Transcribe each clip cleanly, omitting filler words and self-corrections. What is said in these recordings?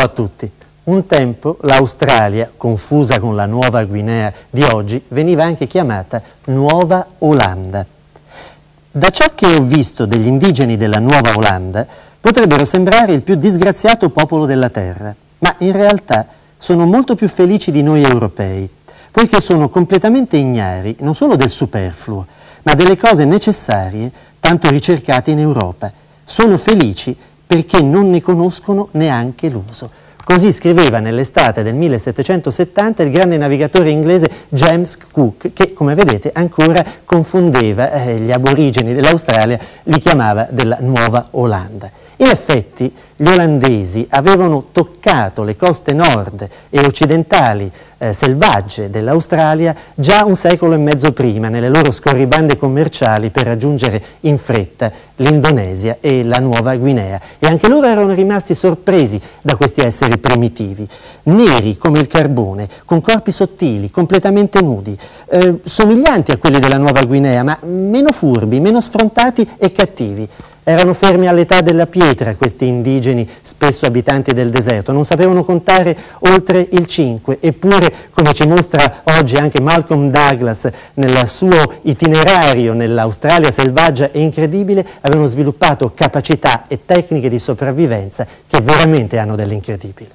a tutti. Un tempo l'Australia, confusa con la Nuova Guinea di oggi, veniva anche chiamata Nuova Olanda. Da ciò che ho visto degli indigeni della Nuova Olanda, potrebbero sembrare il più disgraziato popolo della terra, ma in realtà sono molto più felici di noi europei, poiché sono completamente ignari non solo del superfluo, ma delle cose necessarie tanto ricercate in Europa. Sono felici perché non ne conoscono neanche l'uso. Così scriveva nell'estate del 1770 il grande navigatore inglese James Cook, che, come vedete, ancora confondeva gli aborigeni dell'Australia, li chiamava della Nuova Olanda. In effetti gli olandesi avevano toccato le coste nord e occidentali selvagge dell'Australia già un secolo e mezzo prima, nelle loro scorribande commerciali per raggiungere in fretta l'Indonesia e la Nuova Guinea. E anche loro erano rimasti sorpresi da questi esseri primitivi, neri come il carbone, con corpi sottili, completamente nudi, somiglianti a quelli della Nuova Guinea, ma meno furbi, meno sfrontati e cattivi. Erano fermi all'età della pietra questi indigeni, spesso abitanti del deserto, non sapevano contare oltre il 5, eppure, come ci mostra oggi anche Malcolm Douglas nel suo itinerario nell'Australia selvaggia e incredibile, avevano sviluppato capacità e tecniche di sopravvivenza che veramente hanno dell'incredibile.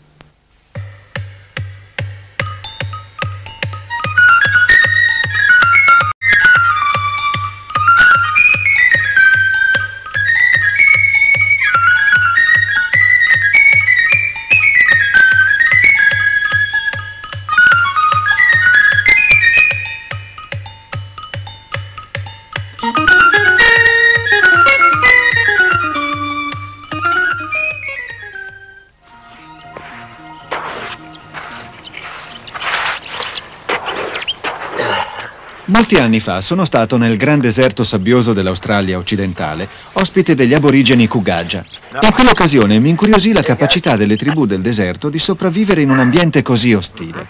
Molti anni fa sono stato nel gran deserto sabbioso dell'Australia occidentale, ospite degli aborigeni Kugaja. In quell'occasione mi incuriosì la capacità delle tribù del deserto di sopravvivere in un ambiente così ostile.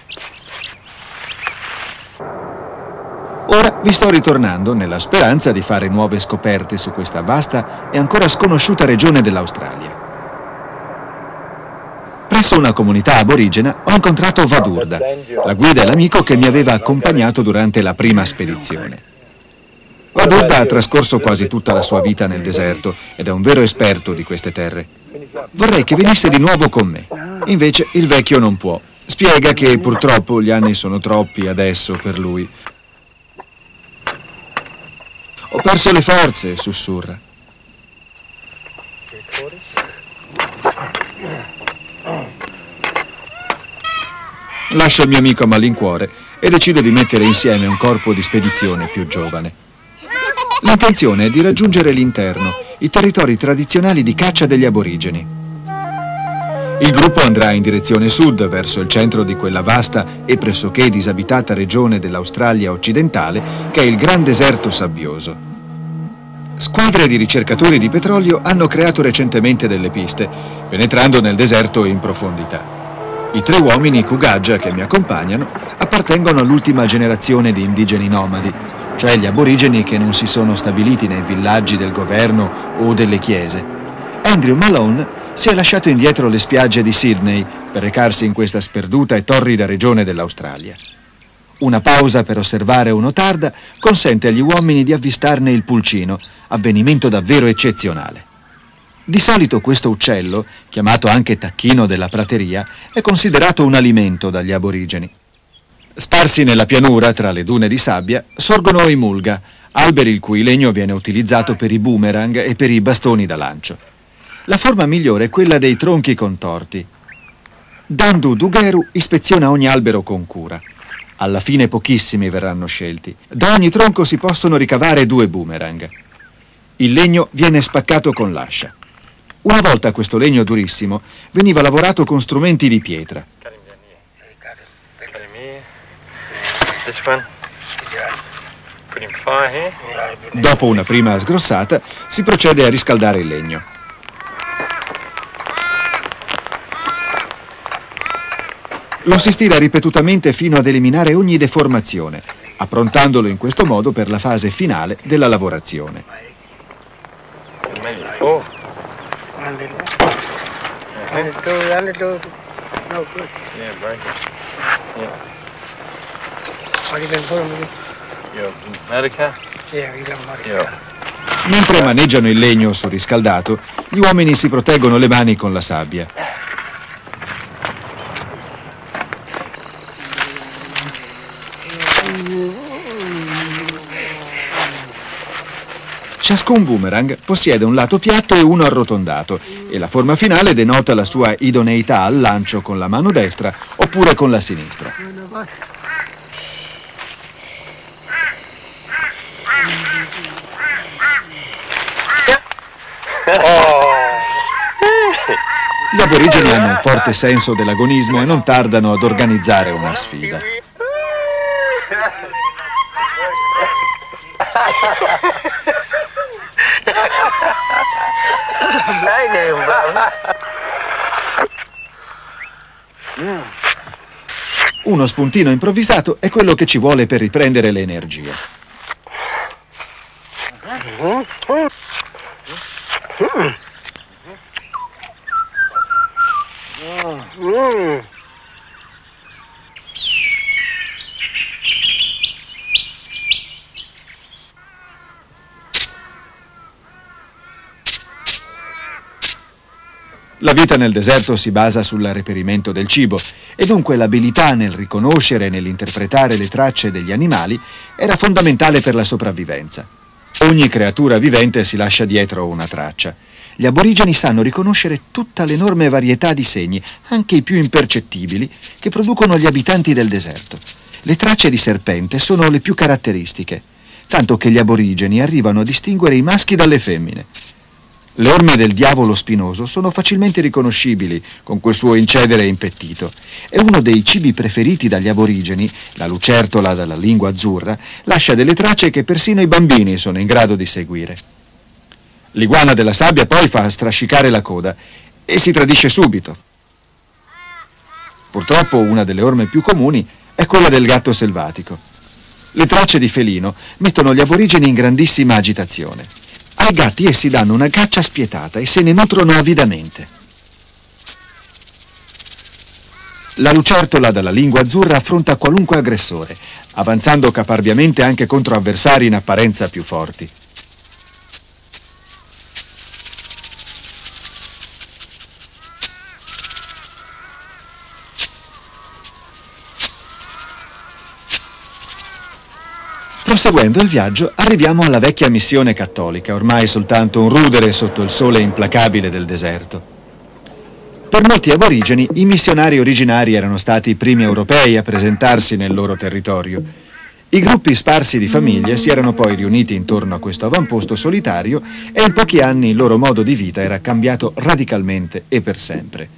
Ora vi sto ritornando nella speranza di fare nuove scoperte su questa vasta e ancora sconosciuta regione dell'Australia. Presso una comunità aborigena ho incontrato Vadurda, la guida e l'amico che mi aveva accompagnato durante la prima spedizione. Vadurda ha trascorso quasi tutta la sua vita nel deserto ed è un vero esperto di queste terre. Vorrei che venisse di nuovo con me, invece il vecchio non può. Spiega che purtroppo gli anni sono troppi adesso per lui. Ho perso le forze, sussurra. Lascio il mio amico a malincuore e decido di mettere insieme un corpo di spedizione più giovane. L'intenzione è di raggiungere l'interno, i territori tradizionali di caccia degli aborigeni. Il gruppo andrà in direzione sud, verso il centro di quella vasta e pressoché disabitata regione dell'Australia occidentale che è il Gran Deserto Sabbioso. Squadre di ricercatori di petrolio hanno creato recentemente delle piste, penetrando nel deserto in profondità. I 3 uomini Kugaja che mi accompagnano appartengono all'ultima generazione di indigeni nomadi, cioè gli aborigeni che non si sono stabiliti nei villaggi del governo o delle chiese. Andrew Malone si è lasciato indietro le spiagge di Sydney per recarsi in questa sperduta e torrida regione dell'Australia. Una pausa per osservare un otarda consente agli uomini di avvistarne il pulcino, avvenimento davvero eccezionale. Di solito questo uccello, chiamato anche tacchino della prateria, è considerato un alimento dagli aborigeni. Sparsi nella pianura, tra le dune di sabbia, sorgono i mulga, alberi il cui legno viene utilizzato per i boomerang e per i bastoni da lancio. La forma migliore è quella dei tronchi contorti. Dandu Dugeru ispeziona ogni albero con cura. Alla fine pochissimi verranno scelti. Da ogni tronco si possono ricavare 2 boomerang. Il legno viene spaccato con l'ascia. Una volta questo legno durissimo veniva lavorato con strumenti di pietra. Dopo una prima sgrossata si procede a riscaldare il legno. Lo si stira ripetutamente fino ad eliminare ogni deformazione, approntandolo in questo modo per la fase finale della lavorazione. No good. Yeah, break it. Yeah. What have you been putting with it? Your medica? Yeah, you got medica. Yeah. Mentre maneggiano il legno surriscaldato, gli uomini si proteggono le mani con la sabbia. Ciascun boomerang possiede un lato piatto e uno arrotondato e la forma finale denota la sua idoneità al lancio con la mano destra oppure con la sinistra. Gli aborigeni hanno un forte senso dell'agonismo e non tardano ad organizzare una sfida. Uno spuntino improvvisato è quello che ci vuole per riprendere le energie. La vita nel deserto si basa sul reperimento del cibo e dunque l'abilità nel riconoscere e nell'interpretare le tracce degli animali era fondamentale per la sopravvivenza. Ogni creatura vivente si lascia dietro una traccia. Gli aborigeni sanno riconoscere tutta l'enorme varietà di segni, anche i più impercettibili, che producono gli abitanti del deserto. Le tracce di serpente sono le più caratteristiche, tanto che gli aborigeni arrivano a distinguere i maschi dalle femmine. Le orme del diavolo spinoso sono facilmente riconoscibili con quel suo incedere impettito. È uno dei cibi preferiti dagli aborigeni, la lucertola dalla lingua azzurra, lascia delle tracce che persino i bambini sono in grado di seguire. L'iguana della sabbia poi fa strascicare la coda e si tradisce subito. Purtroppo una delle orme più comuni è quella del gatto selvatico. Le tracce di felino mettono gli aborigeni in grandissima agitazione. Ai gatti essi danno una caccia spietata e se ne nutrono avidamente. La lucertola dalla lingua azzurra affronta qualunque aggressore, avanzando caparbiamente anche contro avversari in apparenza più forti. Proseguendo il viaggio arriviamo alla vecchia missione cattolica, ormai soltanto un rudere sotto il sole implacabile del deserto. Per molti aborigeni i missionari originari erano stati i primi europei a presentarsi nel loro territorio. I gruppi sparsi di famiglie si erano poi riuniti intorno a questo avamposto solitario e in pochi anni il loro modo di vita era cambiato radicalmente e per sempre.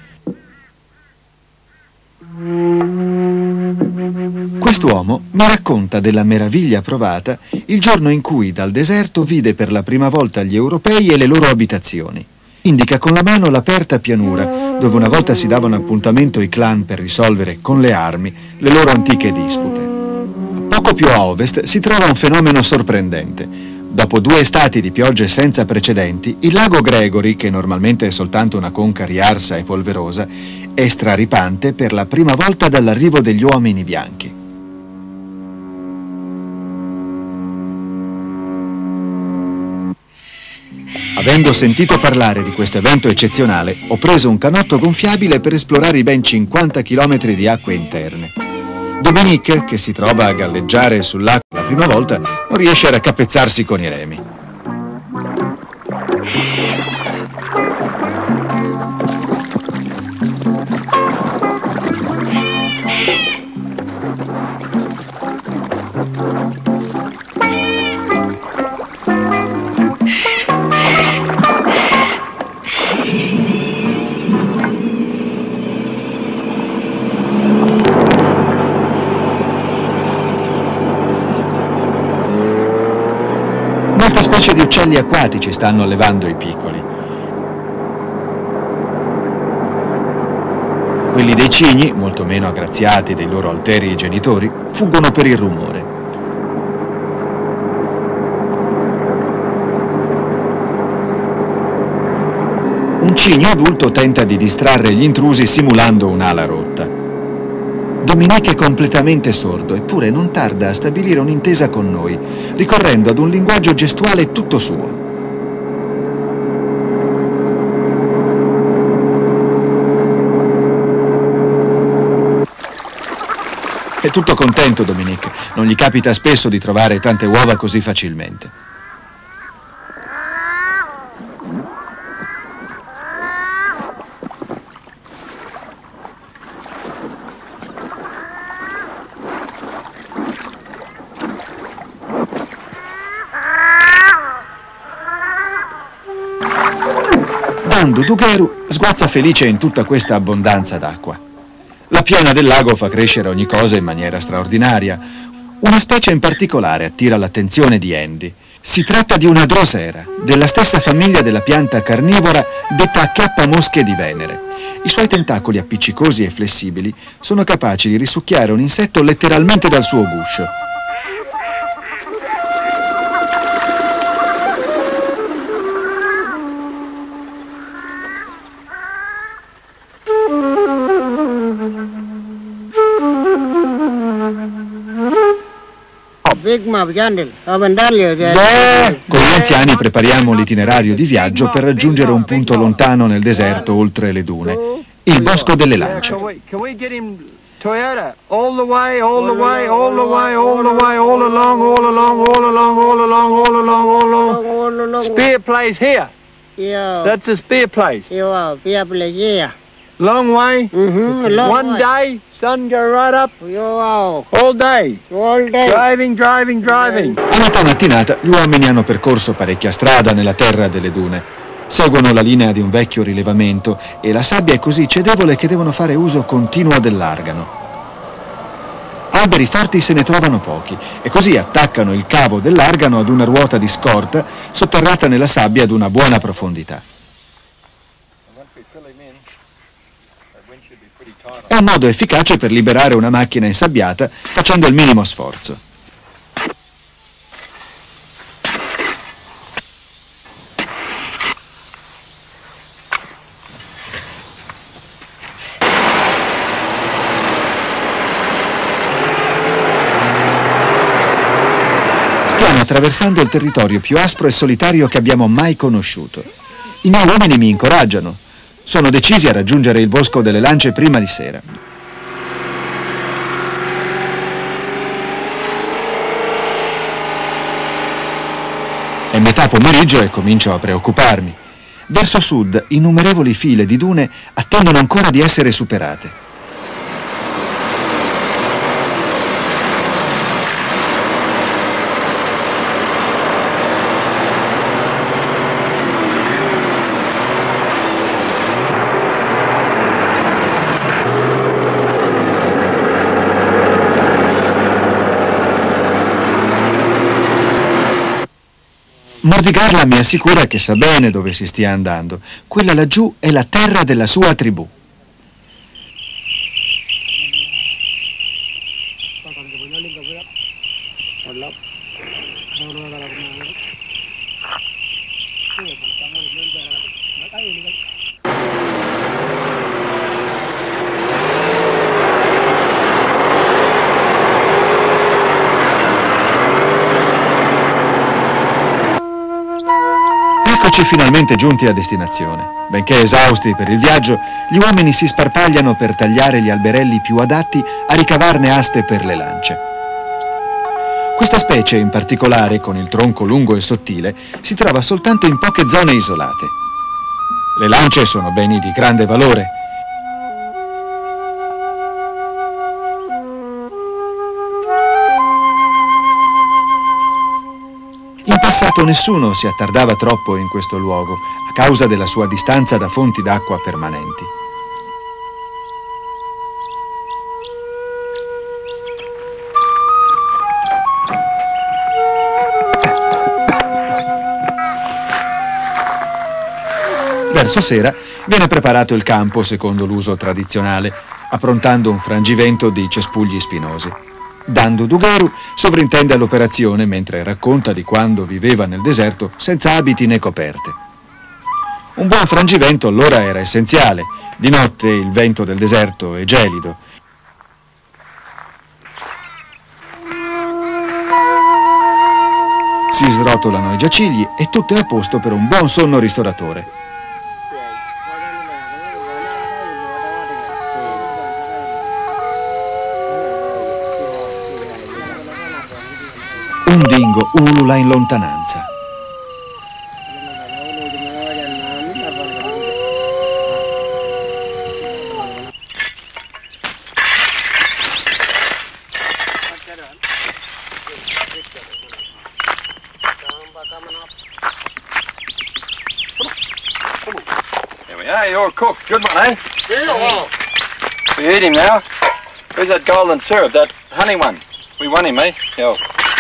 Quest'uomo mi racconta della meraviglia provata il giorno in cui dal deserto vide per la prima volta gli europei e le loro abitazioni. Indica con la mano l'aperta pianura dove una volta si davano appuntamento i clan per risolvere con le armi le loro antiche dispute. Poco più a ovest si trova un fenomeno sorprendente. Dopo 2 estati di piogge senza precedenti, il lago Gregory, che normalmente è soltanto una conca riarsa e polverosa, è straripante per la prima volta dall'arrivo degli uomini bianchi. Avendo sentito parlare di questo evento eccezionale, ho preso un canotto gonfiabile per esplorare i ben 50 chilometri di acque interne. Dominique, che si trova a galleggiare sull'acqua la prima volta, non riesce a raccapezzarsi con i remi. Molte specie di uccelli acquatici stanno allevando i piccoli. Quelli dei cigni, molto meno aggraziati dei loro alteri genitori, fuggono per il rumore. Un cigno adulto tenta di distrarre gli intrusi simulando un'ala rotta. Dominique è completamente sordo, eppure non tarda a stabilire un'intesa con noi, ricorrendo ad un linguaggio gestuale tutto suo. È tutto contento Dominique, non gli capita spesso di trovare tante uova così facilmente. Dandu Dugueru sguazza felice in tutta questa abbondanza d'acqua. La piena del lago fa crescere ogni cosa in maniera straordinaria. Una specie in particolare attira l'attenzione di Andy. Si tratta di una drosera, della stessa famiglia della pianta carnivora detta acchiappamosche di Venere. I suoi tentacoli appiccicosi e flessibili sono capaci di risucchiare un insetto letteralmente dal suo guscio. Con gli anziani prepariamo l'itinerario di viaggio per raggiungere un punto lontano nel deserto oltre le dune, il Bosco delle Lance. Toyota, all the way, all the way, all the way, all the way, all along, all along, all along, all along, all along, all along. Spear place here. Yeah. That's a spear place. Yeah, spear place, yeah. Long way. Long One way. day, sun go right up. Yeah. All day. All day. Driving, driving, driving. A metà mattinata gli uomini hanno percorso parecchia strada nella terra delle dune. Seguono la linea di un vecchio rilevamento e la sabbia è così cedevole che devono fare uso continuo dell'argano. Alberi forti se ne trovano pochi e così attaccano il cavo dell'argano ad una ruota di scorta sotterrata nella sabbia ad una buona profondità. È un modo efficace per liberare una macchina insabbiata facendo il minimo sforzo. Stiamo attraversando il territorio più aspro e solitario che abbiamo mai conosciuto. I miei uomini mi incoraggiano. Sono decisi a raggiungere il Bosco delle Lance prima di sera. È metà pomeriggio e comincio a preoccuparmi. Verso sud, innumerevoli file di dune attendono ancora di essere superate. Mordigarla mi assicura che sa bene dove si stia andando. Quella laggiù è la terra della sua tribù. Eccoci finalmente giunti a destinazione. Benché esausti per il viaggio, gli uomini si sparpagliano per tagliare gli alberelli più adatti a ricavarne aste per le lance. Questa specie in particolare, con il tronco lungo e sottile, si trova soltanto in poche zone isolate. Le lance sono beni di grande valore. In passato nessuno si attardava troppo in questo luogo, a causa della sua distanza da fonti d'acqua permanenti. Verso sera viene preparato il campo secondo l'uso tradizionale, approntando un frangivento di cespugli spinosi. Dandu Dugueru sovrintende all'operazione mentre racconta di quando viveva nel deserto senza abiti né coperte. Un buon frangivento allora era essenziale. Di notte il vento del deserto è gelido. Si srotolano i giacigli e tutto è a posto per un buon sonno ristoratore. Un dingo ulula in lontananza. There we are, you're cooked. Good one, eh? We eat him now. Where's that golden syrup, that honey one? We want him, eh? Yo.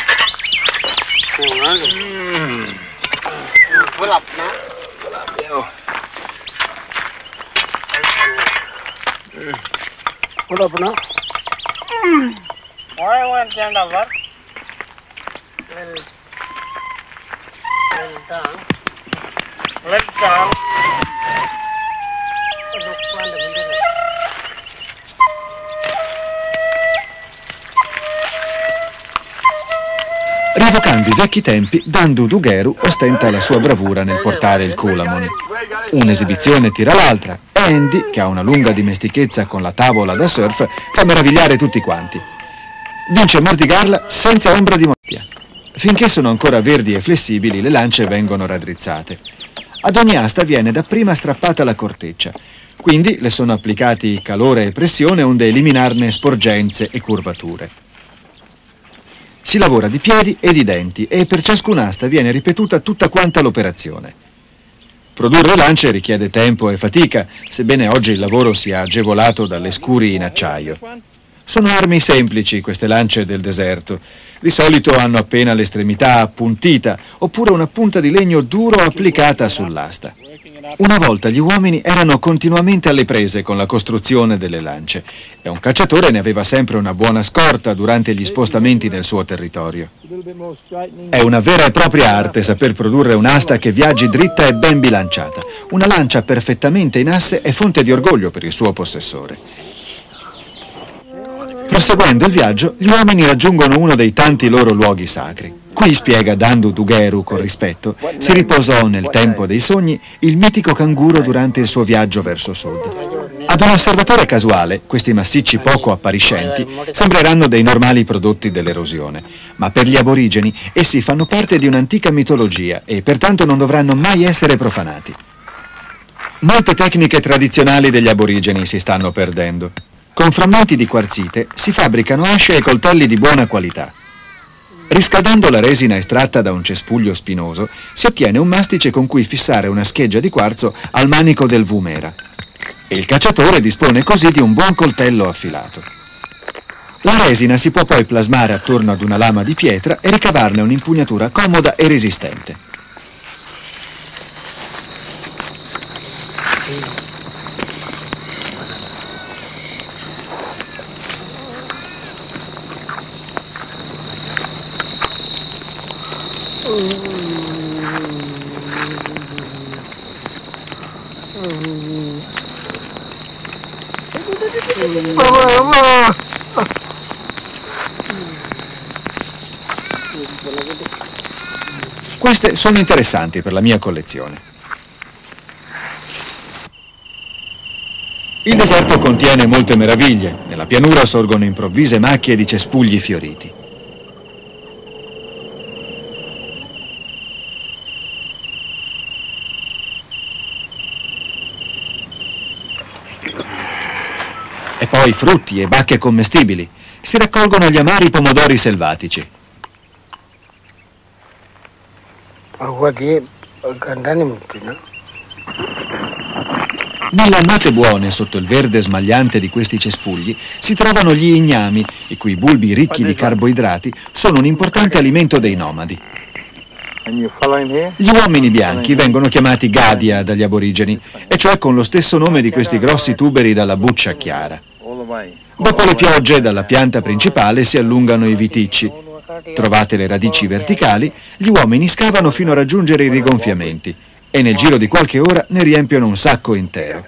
Pull up now. Yo. Pull up now. Why one kind of work? Well done. Well done. Rievocando i vecchi tempi, Dandu Dugueru ostenta la sua bravura nel portare il Coolamon. Un'esibizione tira l'altra e Andy, che ha una lunga dimestichezza con la tavola da surf, fa meravigliare tutti quanti. Vince Mardi Gras senza ombra di modestia. Finché sono ancora verdi e flessibili, le lance vengono raddrizzate. Ad ogni asta viene dapprima strappata la corteccia, quindi le sono applicati calore e pressione onde eliminarne sporgenze e curvature. Si lavora di piedi e di denti e per ciascun'asta viene ripetuta tutta quanta l'operazione. Produrre lance richiede tempo e fatica, sebbene oggi il lavoro sia agevolato dalle scuri in acciaio. Sono armi semplici queste lance del deserto. Di solito hanno appena l'estremità appuntita oppure una punta di legno duro applicata sull'asta. Una volta gli uomini erano continuamente alle prese con la costruzione delle lance e un cacciatore ne aveva sempre una buona scorta durante gli spostamenti nel suo territorio. È una vera e propria arte saper produrre un'asta che viaggi dritta e ben bilanciata. Una lancia perfettamente in asse è fonte di orgoglio per il suo possessore. Proseguendo il viaggio, gli uomini raggiungono uno dei tanti loro luoghi sacri. Qui, spiega Dandu Dugueru con rispetto, si riposò nel tempo dei sogni il mitico canguro durante il suo viaggio verso sud. Ad un osservatore casuale, questi massicci poco appariscenti sembreranno dei normali prodotti dell'erosione, ma per gli aborigeni essi fanno parte di un'antica mitologia e pertanto non dovranno mai essere profanati. Molte tecniche tradizionali degli aborigeni si stanno perdendo. Con frammenti di quarzite si fabbricano asce e coltelli di buona qualità. Riscaldando la resina estratta da un cespuglio spinoso, si ottiene un mastice con cui fissare una scheggia di quarzo al manico del vumera. E il cacciatore dispone così di un buon coltello affilato. La resina si può poi plasmare attorno ad una lama di pietra e ricavarne un'impugnatura comoda e resistente. Queste sono interessanti per la mia collezione. Il deserto contiene molte meraviglie. Nella pianura sorgono improvvise macchie di cespugli fioriti. E poi frutti e bacche commestibili. Si raccolgono gli amari pomodori selvatici. Nelle annate buone, sotto il verde smagliante di questi cespugli, si trovano gli ignami, i cui bulbi ricchi di carboidrati sono un importante alimento dei nomadi. Gli uomini bianchi vengono chiamati gadia dagli aborigeni, e cioè con lo stesso nome di questi grossi tuberi dalla buccia chiara. Dopo le piogge, dalla pianta principale si allungano i viticci. Trovate le radici verticali, gli uomini scavano fino a raggiungere i rigonfiamenti e nel giro di qualche ora ne riempiono un sacco intero.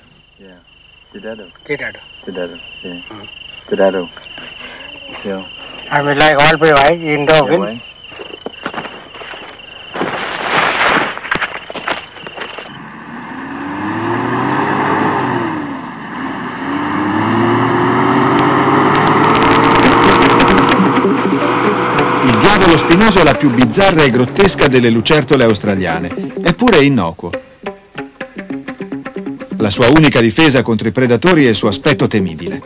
I will like all be right in dog. Il diavolo spinoso è la più bizzarra e grottesca delle lucertole australiane, eppure è innocuo. La sua unica difesa contro i predatori è il suo aspetto temibile.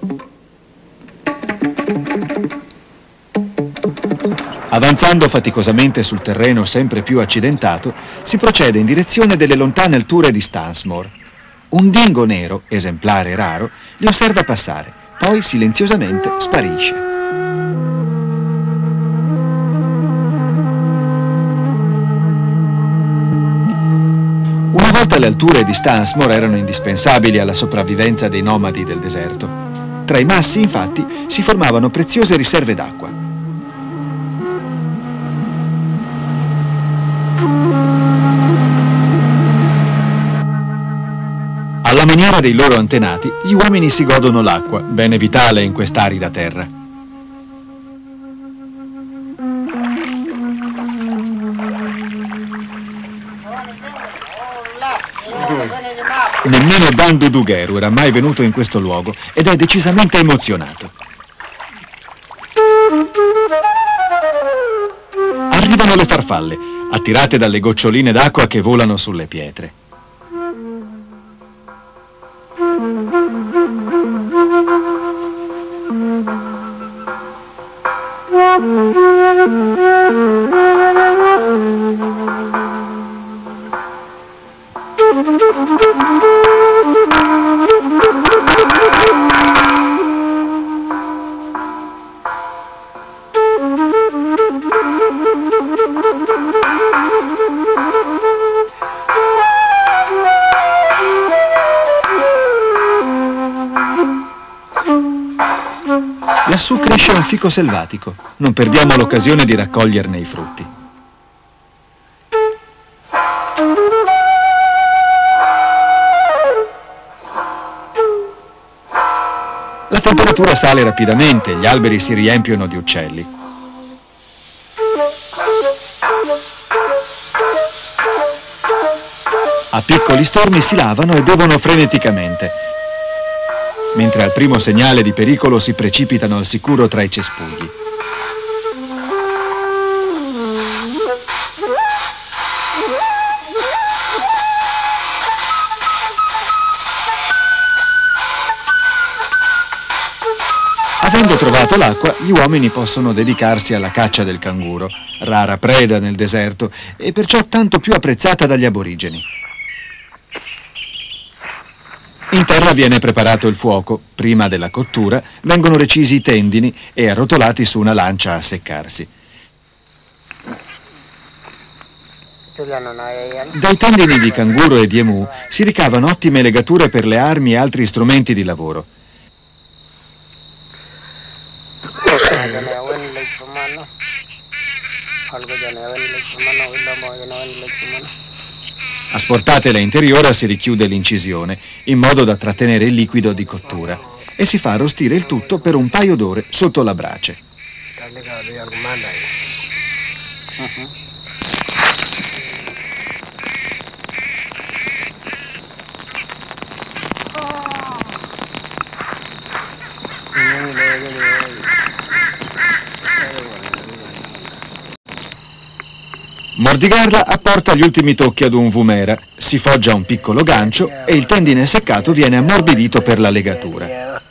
Avanzando faticosamente sul terreno sempre più accidentato, si procede in direzione delle lontane alture di Stansmore. Un dingo nero, esemplare raro, li osserva passare, poi silenziosamente sparisce. Una volta le alture di Stansmore erano indispensabili alla sopravvivenza dei nomadi del deserto. Tra i massi, infatti, si formavano preziose riserve d'acqua. Alla maniera dei loro antenati, gli uomini si godono l'acqua, bene vitale in quest'arida terra. Nemmeno Dandu Dugueru era mai venuto in questo luogo ed è decisamente emozionato. Arrivano le farfalle, attirate dalle goccioline d'acqua che volano sulle pietre. Lassù cresce un fico selvatico. Non perdiamo l'occasione di raccoglierne i frutti. La temperatura sale rapidamente, gli alberi si riempiono di uccelli. A piccoli stormi si lavano e bevono freneticamente, mentre al primo segnale di pericolo si precipitano al sicuro tra i cespugli. Avendo trovato l'acqua, gli uomini possono dedicarsi alla caccia del canguro, rara preda nel deserto e perciò tanto più apprezzata dagli aborigeni. In terra viene preparato il fuoco, prima della cottura vengono recisi i tendini e arrotolati su una lancia a seccarsi. Dai tendini di canguro e di emu si ricavano ottime legature per le armi e altri strumenti di lavoro. Asportatele interiore si richiude l'incisione in modo da trattenere il liquido di cottura e si fa arrostire il tutto per un paio d'ore sotto la brace. Mordigarla apporta gli ultimi tocchi ad un vumera, si foggia un piccolo gancio e il tendine seccato viene ammorbidito per la legatura.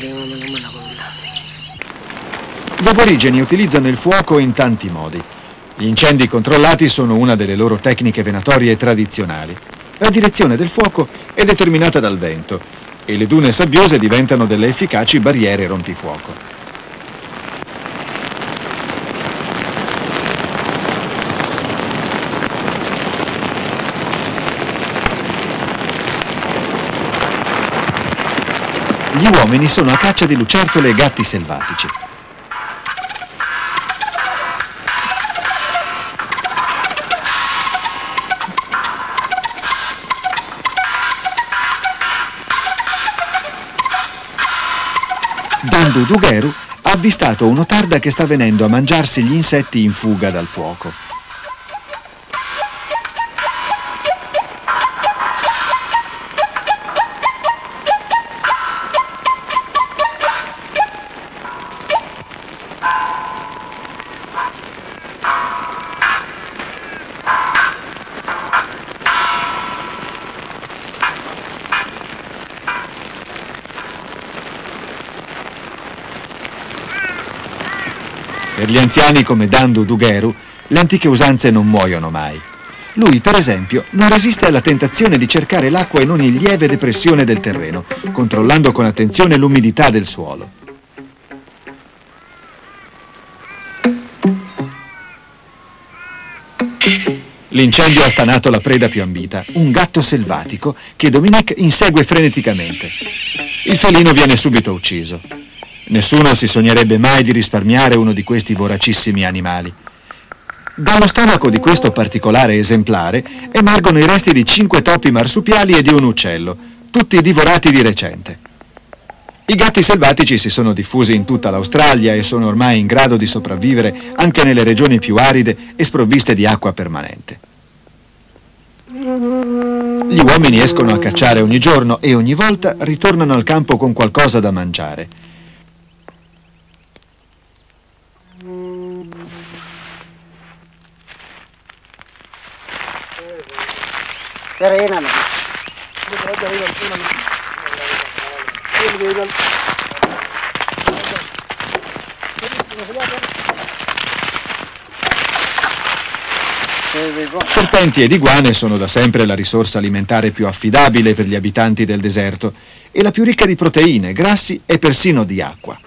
Gli aborigeni utilizzano il fuoco in tanti modi. Gli incendi controllati sono una delle loro tecniche venatorie tradizionali. La direzione del fuoco è determinata dal vento e le dune sabbiose diventano delle efficaci barriere rompifuoco. Gli uomini sono a caccia di lucertole e gatti selvatici. Dandu Dugheru ha avvistato un otarda che sta venendo a mangiarsi gli insetti in fuga dal fuoco. Per gli anziani come Dandu Dugheru, le antiche usanze non muoiono mai. Lui, per esempio, non resiste alla tentazione di cercare l'acqua in ogni lieve depressione del terreno, controllando con attenzione l'umidità del suolo. L'incendio ha stanato la preda più ambita, un gatto selvatico che Dominique insegue freneticamente. Il felino viene subito ucciso. Nessuno si sognerebbe mai di risparmiare uno di questi voracissimi animali. Dallo stomaco di questo particolare esemplare emergono i resti di 5 topi marsupiali e di un uccello, tutti divorati di recente. I gatti selvatici si sono diffusi in tutta l'Australia e sono ormai in grado di sopravvivere anche nelle regioni più aride e sprovviste di acqua permanente. Gli uomini escono a cacciare ogni giorno e ogni volta ritornano al campo con qualcosa da mangiare. Serpenti ed iguane sono da sempre la risorsa alimentare più affidabile per gli abitanti del deserto e la più ricca di proteine, grassi e persino di acqua.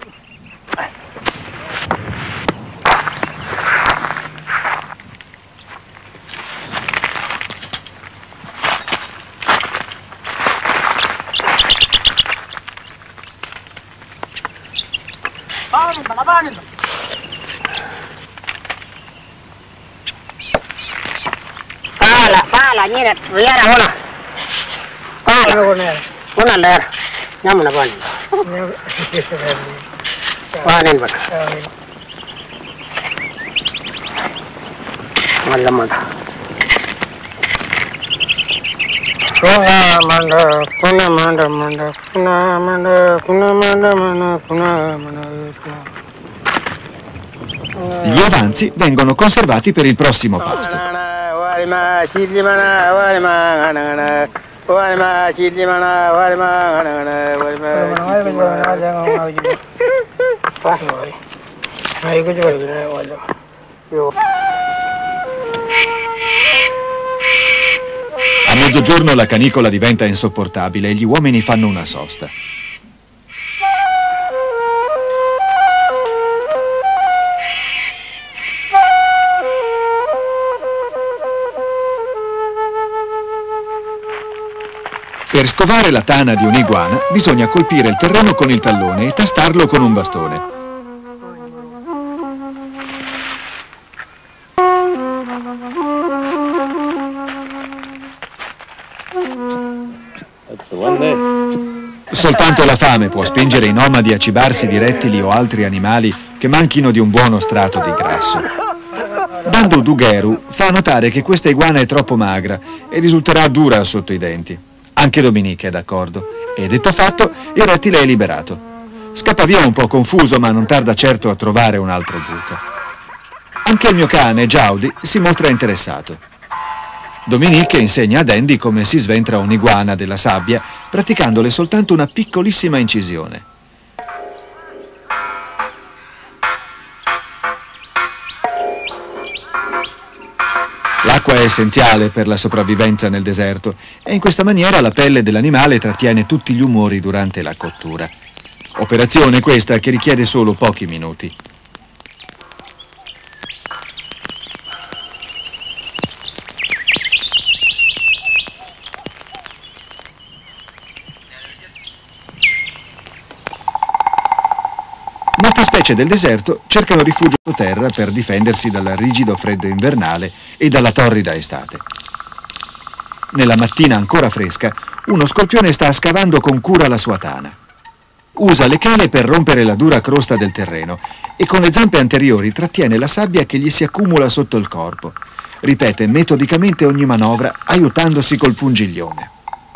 Pala, nyine, yara ona. Pala, ona ler. Nyamuna bani. Panen bana. Malla manda. Kuna manda. Gli avanzi vengono conservati per il prossimo pasto. A mezzogiorno la canicola diventa insopportabile e gli uomini fanno una sosta. Per scovare la tana di un'iguana bisogna colpire il terreno con il tallone e tastarlo con un bastone. Soltanto la fame può spingere i nomadi a cibarsi di rettili o altri animali che manchino di un buono strato di grasso. Dandu Dugheru fa notare che questa iguana è troppo magra e risulterà dura sotto i denti. Anche Dominique è d'accordo e, detto fatto, il rettile è liberato. Scappa via un po' confuso, ma non tarda certo a trovare un altro buco. Anche il mio cane, Jaudi, si mostra interessato. Dominique insegna ad Andy come si sventra un'iguana della sabbia, praticandole soltanto una piccolissima incisione. L'acqua è essenziale per la sopravvivenza nel deserto e in questa maniera la pelle dell'animale trattiene tutti gli umori durante la cottura. Operazione questa che richiede solo pochi minuti. Molte specie del deserto cercano rifugio sotterra per difendersi dal rigido freddo invernale e dalla torrida estate. Nella mattina ancora fresca, uno scorpione sta scavando con cura la sua tana. Usa le cale per rompere la dura crosta del terreno e con le zampe anteriori trattiene la sabbia che gli si accumula sotto il corpo. Ripete metodicamente ogni manovra aiutandosi col pungiglione.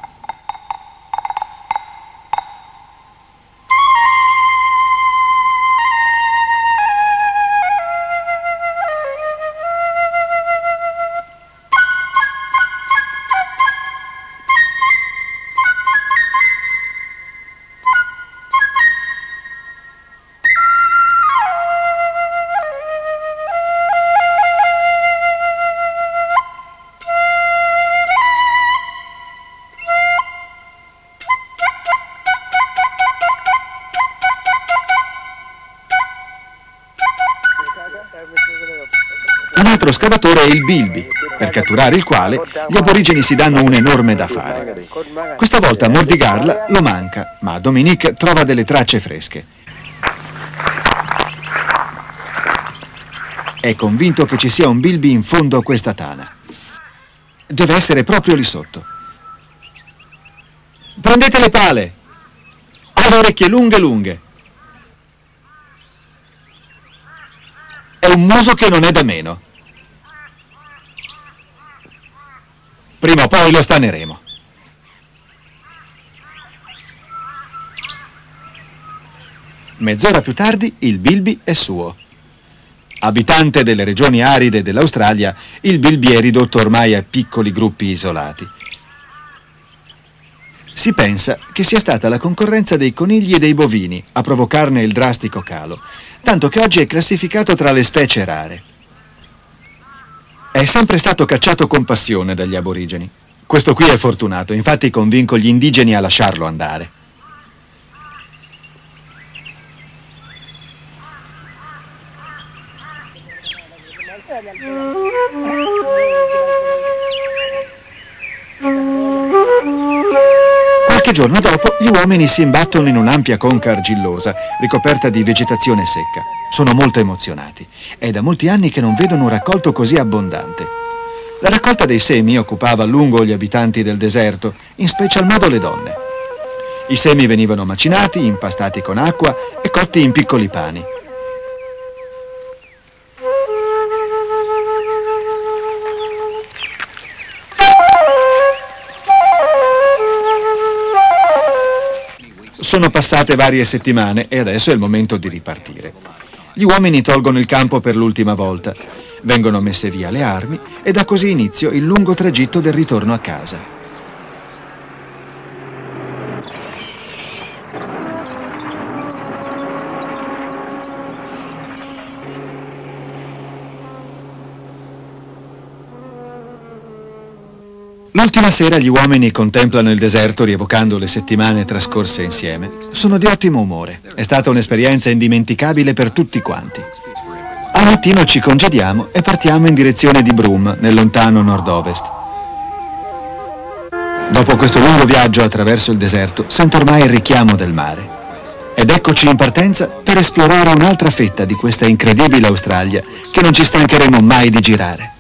Un altro scavatore è il bilby, per catturare il quale gli aborigeni si danno un enorme da fare. Questa volta mordigarla lo manca, ma Dominique trova delle tracce fresche. È convinto che ci sia un bilby in fondo a questa tana. Deve essere proprio lì sotto. Prendete le pale! Ha le orecchie lunghe lunghe. È un muso che non è da meno. Prima o poi lo staneremo. Mezz'ora più tardi il bilby è suo. Abitante delle regioni aride dell'Australia, il bilby è ridotto ormai a piccoli gruppi isolati. Si pensa che sia stata la concorrenza dei conigli e dei bovini a provocarne il drastico calo, tanto che oggi è classificato tra le specie rare. È sempre stato cacciato con passione dagli aborigeni. Questo qui è fortunato, infatti convinco gli indigeni a lasciarlo andare. Qualche giorno dopo gli uomini si imbattono in un'ampia conca argillosa ricoperta di vegetazione secca. Sono molto emozionati. È da molti anni che non vedono un raccolto così abbondante. La raccolta dei semi occupava a lungo gli abitanti del deserto, in special modo le donne. I semi venivano macinati, impastati con acqua e cotti in piccoli pani. Sono passate varie settimane e adesso è il momento di ripartire. Gli uomini tolgono il campo per l'ultima volta, vengono messe via le armi e dà così inizio il lungo tragitto del ritorno a casa. L'ultima sera gli uomini contemplano il deserto rievocando le settimane trascorse insieme. Sono di ottimo umore. È stata un'esperienza indimenticabile per tutti quanti. Al mattino ci congediamo e partiamo in direzione di Broome, nel lontano nord-ovest. Dopo questo lungo viaggio attraverso il deserto, sento ormai il richiamo del mare. Ed eccoci in partenza per esplorare un'altra fetta di questa incredibile Australia che non ci stancheremo mai di girare.